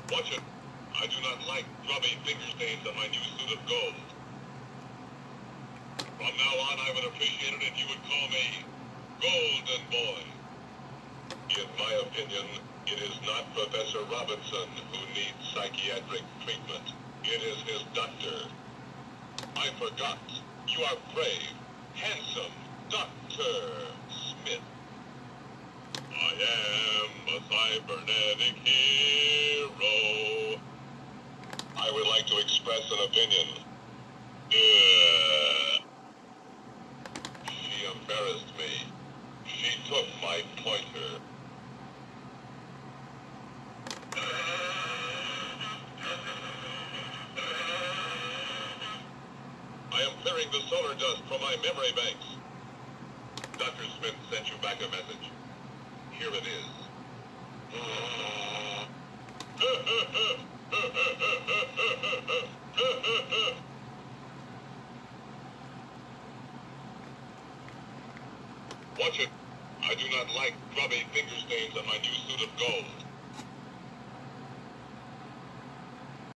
Watch it. I do not like grubby finger stains on my new suit of gold. From now on, I would appreciate it if you would call me Golden Boy. In my opinion, it is not Professor Robinson who needs psychiatric treatment. It is his doctor. I forgot. You are brave, handsome Dr. Smith. I am a cybernetic hero. I would like to express an opinion. She embarrassed me. She took my pointer. I am clearing the solar dust from my memory banks. Dr. Smith sent you back a message. Here it is. Watch it. I do not like grubby finger stains on my new suit of gold.